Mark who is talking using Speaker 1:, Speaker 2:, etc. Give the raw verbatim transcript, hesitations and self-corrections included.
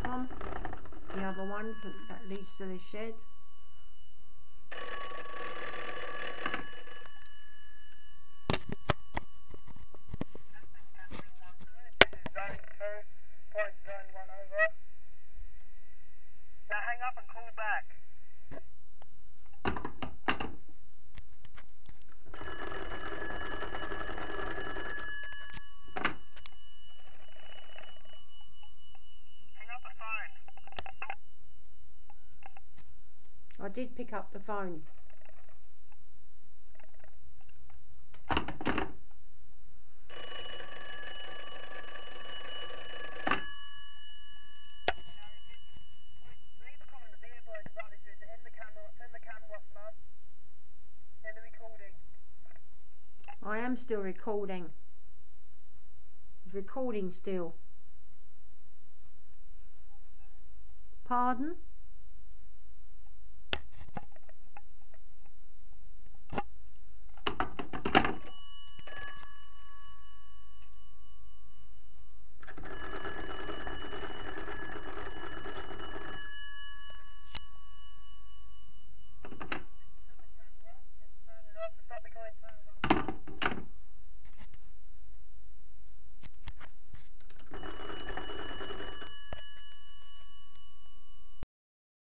Speaker 1: from. The other one that leads to the shed.
Speaker 2: Hang up and call back. Hang up the phone.
Speaker 1: I did pick up the phone. I am still recording. Recording still. Pardon?